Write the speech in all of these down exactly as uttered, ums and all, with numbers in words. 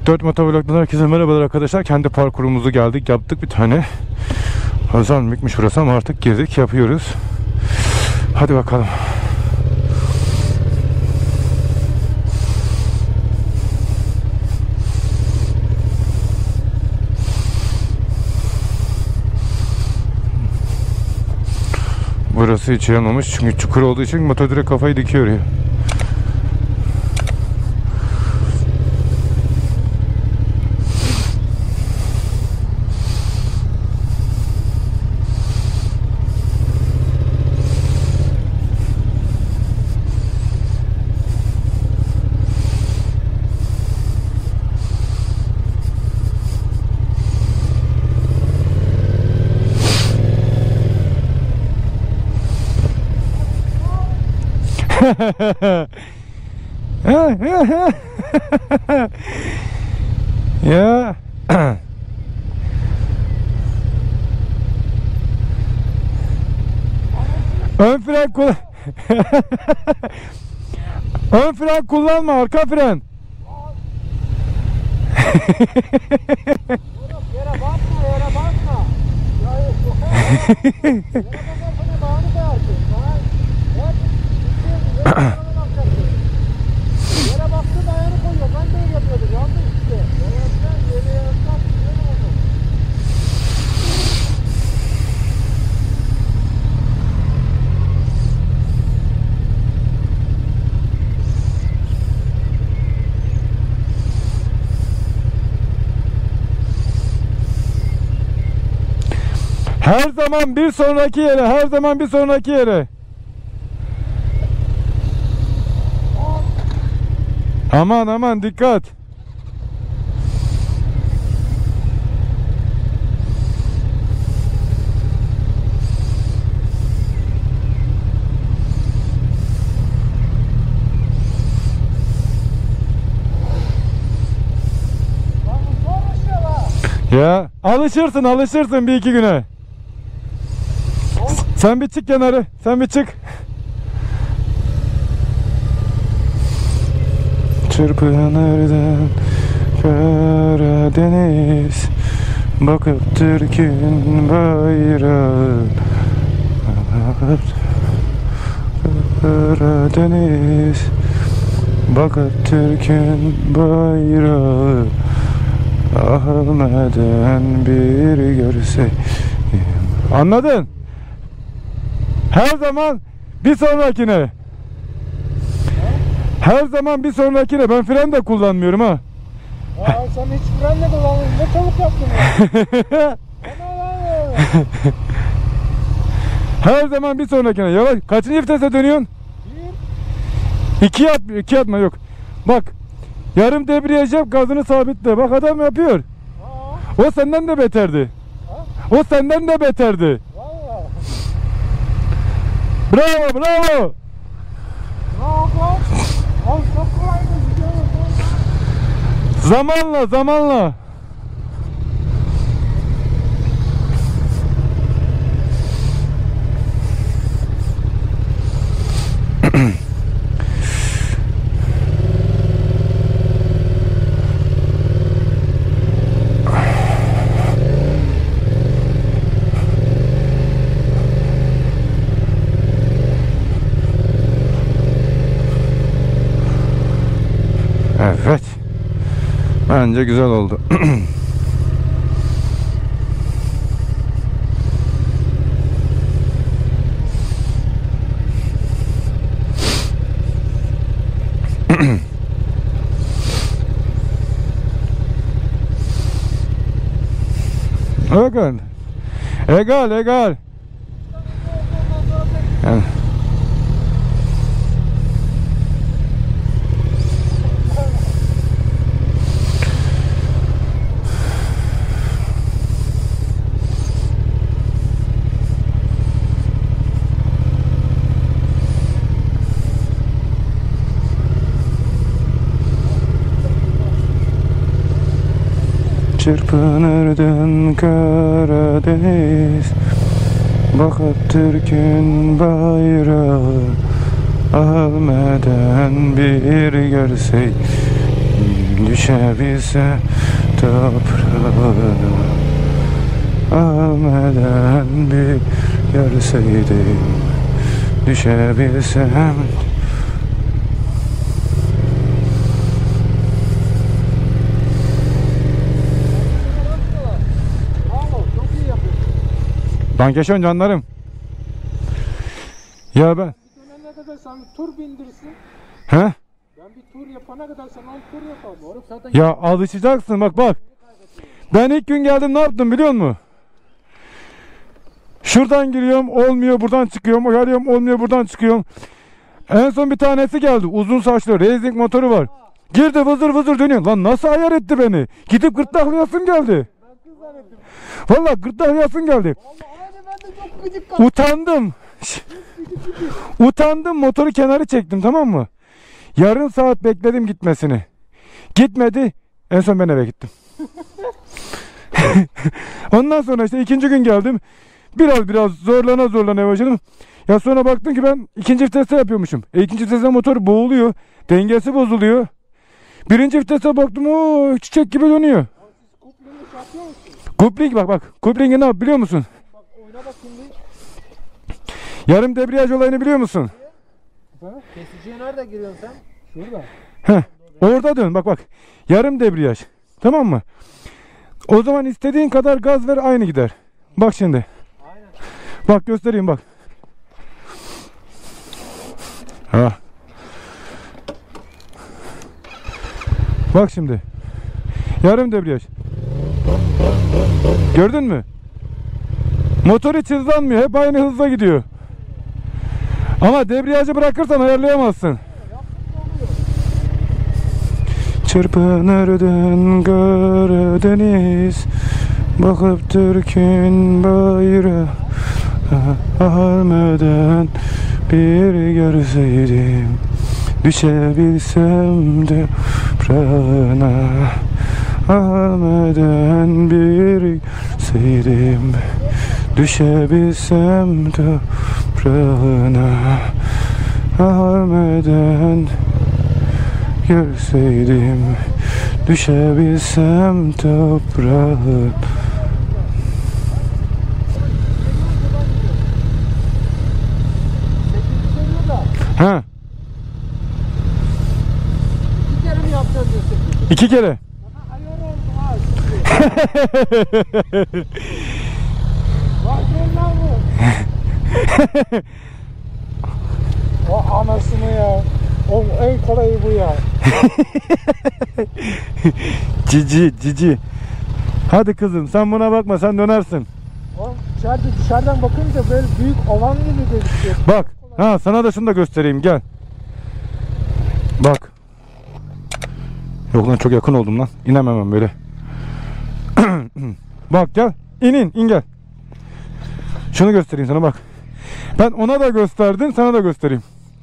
Dört Motovlog'dan herkese merhabalar arkadaşlar. Kendi parkurumuzu geldik, yaptık bir tane. Hazanlıkmış burası ama artık girdik, yapıyoruz. Hadi bakalım. Burası hiç yanmamış çünkü çukur olduğu için motor direkt kafayı dikiyor ya. Ya ön fren kullan. Ön fren kullanma, arka fren. Yere basma, yere basma. Yere basma, bağını koyarsın. Yere baktı dayanı koyuyor. Ben de yapıyordum. Yanlış işte. Yere yapacağım, yere yapacağım. Yere oldu. Her zaman bir sonraki yere, her zaman bir sonraki yere. Aman aman dikkat. Ya alışırsın alışırsın bir iki güne. Sen bir çık kenarı, sen bir çık. Çırpınırdan Karadeniz, bakıp Türk'ün bayrağı. Karadeniz, bakıp Türk'ün bayrağı. Ahmet'den bir görse. Anladın? Her zaman bir sonrakine. Her zaman bir sonrakine. Ben fren de kullanmıyorum ha. Aa, sen hiç fren de kullanmıyorsun. Ne çabuk yaptın ya. Her zaman bir sonrakine. Yavaş. Kaçıncı vitese dönüyorsun? Bir. İkiye at, ikiye atma yok. Bak. Yarım debriyaj yap, gazını sabitle. Bak adam yapıyor. Aa. O senden de beterdi. Ha? O senden de beterdi. Vallahi. Bravo, bravo. Bravo. Al çok kolaydı. Zamanla, zamanla. Evet. Bence güzel oldu. Bakın. Egal, egal. Yani. Çırpınırdın Karadeniz, bakıp Türk'ün bayrağı, Ahmet'den bir görsey düşebilse toprağına, almadan bir görseydim, düşebilsem. Ben geçen canlarım. Ya ben. Ne kadar sen bir tur bindirsin. He? Ben bir tur yapana kadar sen on tur yapalım. Oğlum zaten Ya alışacaksın bak bak. Ben ilk gün geldim ne yaptım biliyor musun? Şuradan giriyorum olmuyor, buradan çıkıyorum. Geliyorum olmuyor, buradan çıkıyorum. En son bir tanesi geldi. Uzun saçlı racing motoru var. Girdi vızır vızır dönüyor. Lan nasıl ayar etti beni? Gidip gırtlaklayasım geldi. Vallahi gırtlaklayasım geldi. Vallahi ben de çok gıcık kaldım. Utandım. Utandım, motoru kenarı çektim, tamam mı? Yarım saat bekledim gitmesini. Gitmedi. En son ben eve gittim. Ondan sonra işte ikinci gün geldim. Biraz biraz zorlana zorlana başladım. Ya sonra baktım ki ben ikinci viteste yapıyormuşum. E ikinci viteste motor boğuluyor. Dengesi bozuluyor. Birinci viteste baktım o çiçek gibi dönüyor. Kupling bak bak. Kupling'i ne yap biliyor musun? Bak oyna bak şimdi. Yarım debriyaj olayını biliyor musun? Kesiciye nerede giriyorsun sen? Şurada. Heh, orada dön bak bak. Yarım debriyaj. Tamam mı? O zaman istediğin kadar gaz ver aynı gider. Bak şimdi. Aynen. Bak göstereyim bak. Ha. Bak şimdi. Yarım debriyaj. Gördün mü? Motor hiç hızlanmıyor. Hep aynı hızla gidiyor. Ama debriyajı bırakırsan ayarlayamazsın. Çırpınırdın Karadeniz, bakıp Türk'ün bayrağı almadan bir görseydim, düşebilsem de toprağına, almadan bir görseydim, düşebilsem de toprağına, almadan görseydim, düşebilsem toprağa. Ha? İki kere mi yapacağız diyorsun? İki kere. Bana ayar oldu ha şimdi. Bak gel lan bu. O anasını ya. O en kolayı bu ya. Cici cici. Hadi kızım sen buna bakma, sen dönersin. O dışarıda dışarıdan bakınca böyle büyük ovan gibi gözüküyor. Bak. Ha, sana da şunu da göstereyim, gel. Bak. Yok lan, çok yakın oldum lan. İnemem böyle. Bak gel. İn in in gel. Şunu göstereyim sana bak. Ben ona da gösterdim, sana da göstereyim.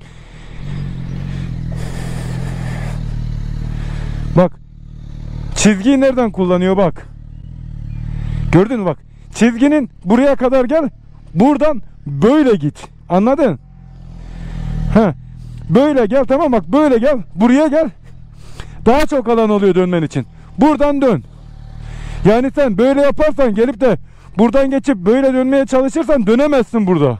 Bak. Çizgiyi nereden kullanıyor bak. Gördün mü bak. Çizginin buraya kadar gel. Buradan böyle git. Anladın? Ha. Böyle gel, tamam bak, böyle gel. Buraya gel. Daha çok alan oluyor dönmen için. Buradan dön. Yani sen böyle yaparsan, gelip de buradan geçip böyle dönmeye çalışırsan dönemezsin burada.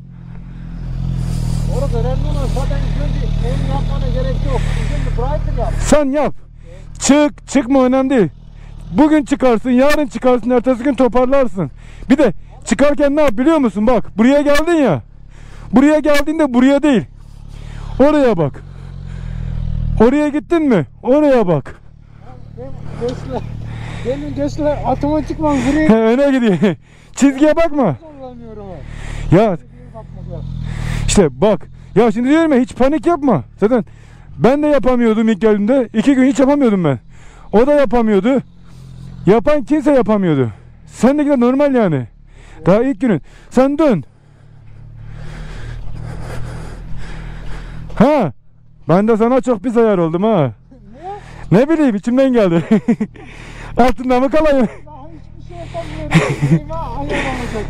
Orada önemli olan zaten ilk önce en yapmana gerek yok. Şimdi driver yap. Sen yap. Çık, çıkma önemli değil. Bugün çıkarsın, yarın çıkarsın, ertesi gün toparlarsın. Bir de çıkarken ne yap biliyor musun? Bak, buraya geldin ya. Buraya geldiğinde buraya değil. Oraya bak. Oraya gittin mi? Oraya bak. Göçler. Benim göçler otomatikman buraya Öne gidiyor. Çizgiye bakma. kullanıyorum. Ya işte bak. Ya şimdi diyorum ya, hiç panik yapma. Zaten ben de yapamıyordum ilk geldiğimde. İki gün hiç yapamıyordum ben. O da yapamıyordu. Yapan kimse yapamıyordu. Sen de normal yani. Daha ilk günün. Sen dön. Ha. Ben de sana çok pis ayar oldum ha. Ne? Ne bileyim, içimden geldi. Altında mı kalayım? Daha hiçbir şey yapamıyorum. Elime ayar olacak.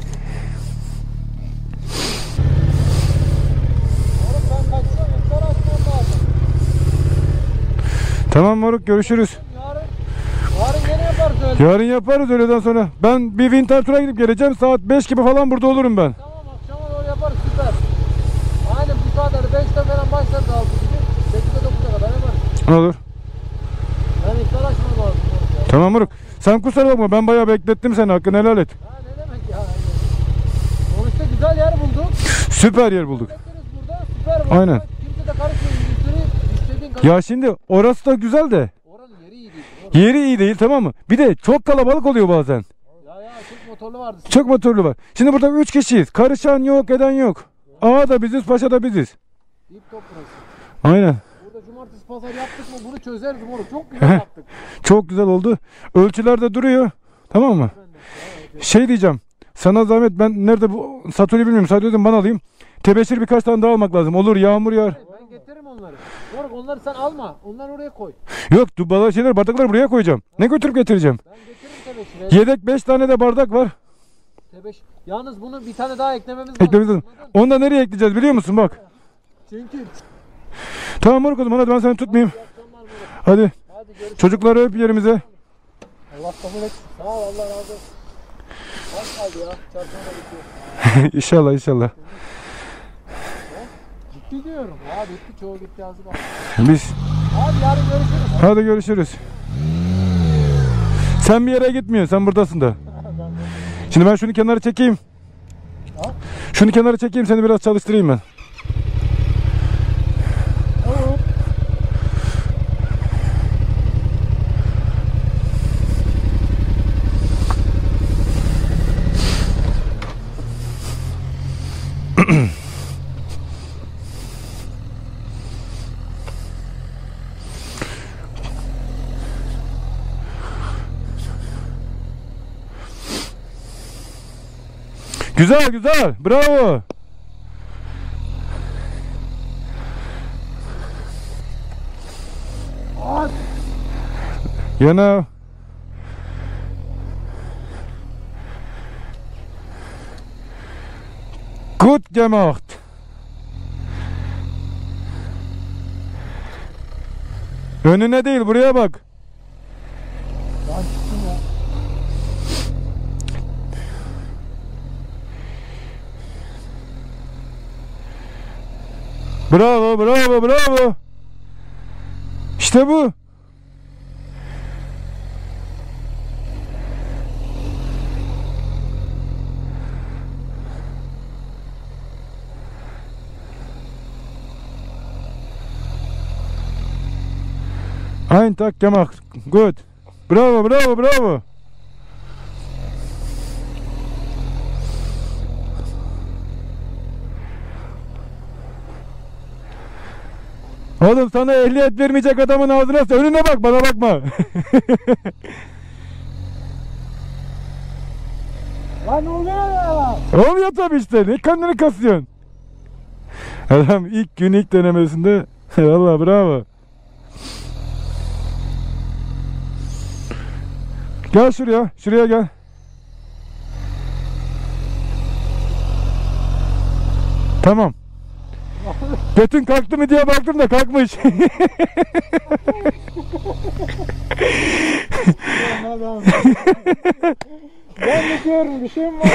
Oğlum ben baksana, yukarı atmam lazım. Tamam moruk, görüşürüz. Yarın, yarın gene yaparız öyle. Yarın yaparız öğleden sonra. Ben bir winter tura gidip geleceğim. Saat beş gibi falan burada olurum ben. Tamam, akşama doğru yaparız, süper. Aynen bu saatlerde beşte falan başlarız altı gibi. sekizde dokuza kadar yaparız. Olur. Ben iftar açmam lazım. Ya. Tamam moruk. Sen kusura bakma, ben bayağı beklettim seni, hakkını helal et. Ha ne demek ya. Sonuçta güzel yer bulduk. Süper yer bulduk. Bekleriz burada, süper bulduk. Aynen. Kimse de karışmıyor. İstediğin, istediğin kadar. Ya şimdi orası da güzel de Oranın yeri iyi değil. Oranın. yeri iyi değil, tamam mı? Bir de çok kalabalık oluyor bazen. Ya ya çok motorlu vardı. Çok motorlu var. Şimdi burada üç kişiyiz. Karışan yok, eden yok. Ağa da biziz, paşa da biziz. Deyip top burası. Aynen. Burada cumartesi pazar yaptık mı bunu çözeriz moruk. Çok güzel yaptık. Çok güzel oldu. Ölçüler de duruyor. Tamam mı? Şey diyeceğim. Sana zahmet, ben nerede bu Satürn'ü bilmiyorum. Sadece bana alayım. Tebeşir birkaç tane daha almak lazım. Olur, yağmur yağar. Ben getiririm onları. Moruk onları sen alma. Onları oraya koy. Yok, dubalar şeyler, bardakları buraya koyacağım. Ne götürüp getireceğim? Ben getiririm tebeşiri. Yedek beş tane de bardak var. Tebeş. Yalnız bunu bir tane daha eklememiz lazım. Eklememiz lazım. Anladın? Onu da nereye ekleyeceğiz biliyor musun? Bak. Çünkü. Tamam moruk, o zaman hadi ben seni tutmayayım. İyi akşamlar moruk. Hadi. Hadi görüşürüz. Çocukları öp yerimize. Allah kabul etsin. Sağ ol, Allah razı olsun. Az kaldı ya. Çarşamba bitiyor. İnşallah inşallah. Bitti diyorum. Ya bitti. Çoğu bitti. Azı bak. Biz. Hadi yarın görüşürüz. Hadi görüşürüz. Sen bir yere gitmiyorsun. Sen buradasın da. Şimdi ben şunu kenara çekeyim. Ha? Şunu kenara çekeyim, seni biraz çalıştırayım ben. Tamam. Güzel güzel. Bravo. Hadi. You know. Gut gemacht. Önüne değil, buraya bak. Ben çıktım ya. Bravo, bravo, bravo. İşte bu. Ein Tag gemacht. Gut. Bravo, bravo, bravo. Oğlum, sana ehliyet vermeyecek adamın ağzına s- önüne bak, bana bakma. Lan ne oluyor ya? Oluyor tabii işte. Ne kendini kasıyorsun? Adam ilk gün ilk denemesinde vallahi bravo. Gel şuraya. Şuraya gel. Tamam. Götün kalktı mı diye baktım da kalkmış. Ben de diyorum bir şey mi var?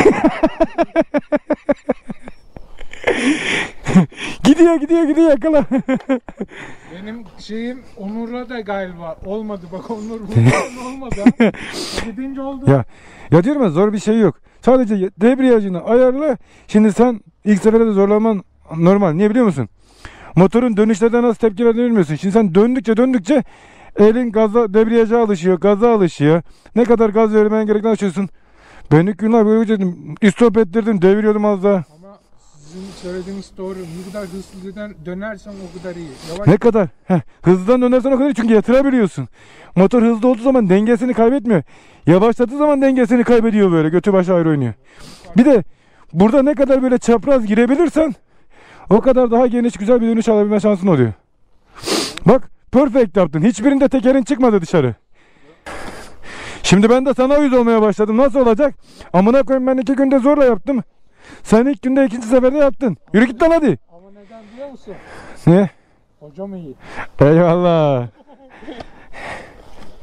Gidiyor gidiyor gidiyor, yakala. Benim şeyim Onur'la da galiba olmadı. Bak Onur bundan olmadı. Ha. Gidince oldu. Ya ya diyorum ya, zor bir şey yok. Sadece debriyajını ayarla. Şimdi sen ilk seferde de zorlaman normal. Niye biliyor musun? Motorun dönüşlerden nasıl tepki verdiğini bilmiyorsun. Şimdi sen döndükçe döndükçe elin gaza, debriyaja alışıyor, gaza alışıyor. Ne kadar gaz vermen gerektiğini açıyorsun. Ben ilk günler böyle dedim. İstop ettirdim, deviriyordum az daha. Ama sizin söylediğiniz doğru. Ne kadar hızlı dön- dönersen o kadar iyi. Yavaş Ne kadar? Heh, hızdan dönersen o kadar iyi, çünkü yatırabiliyorsun. Motor hızlı olduğu zaman dengesini kaybetmiyor. Yavaşladığı zaman dengesini kaybediyor böyle. Götü başı ayrı oynuyor. Bir de burada ne kadar böyle çapraz girebilirsen o kadar daha geniş güzel bir dönüş alabilme şansın oluyor. Bak, perfect yaptın. Hiçbirinde tekerin çıkmadı dışarı. Şimdi ben de sana uyuz olmaya başladım. Nasıl olacak? Amına koyayım, ben iki günde zorla yaptım. Sen ilk günde ikinci seferde yaptın. Yürü git lan hadi. Ama neden biliyor musun? Ne? Hocam iyi. Eyvallah.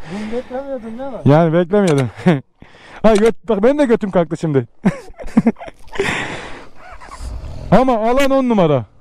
Bunu beklemiyordun değil mi? Yani beklemiyordum. Ay göt, bak benim de götüm kalktı şimdi. Ama alan on numara.